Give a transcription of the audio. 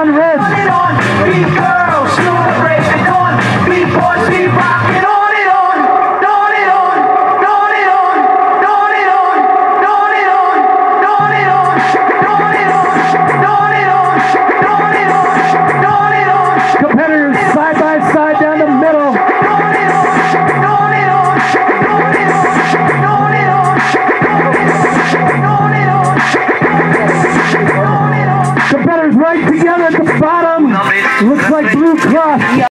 on red. Beat girls, celebrate the dawn. Beat boys, beat rockin' on it on. On it on. On it on. On it on. On it on. On it on. On it on. On it on. On it on. On it on. Competitors side by side down the middle. Competitors right together at the bottom. Looks like Blue Cross.